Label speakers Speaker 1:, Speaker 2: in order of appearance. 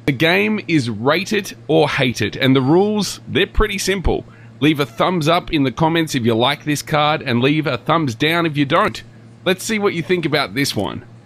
Speaker 1: The game is rate it or hate it, and the rules, they're pretty simple. Leave a thumbs up in the comments if you like this card, and leave a thumbs down if you don't. Let's see what you think about this one.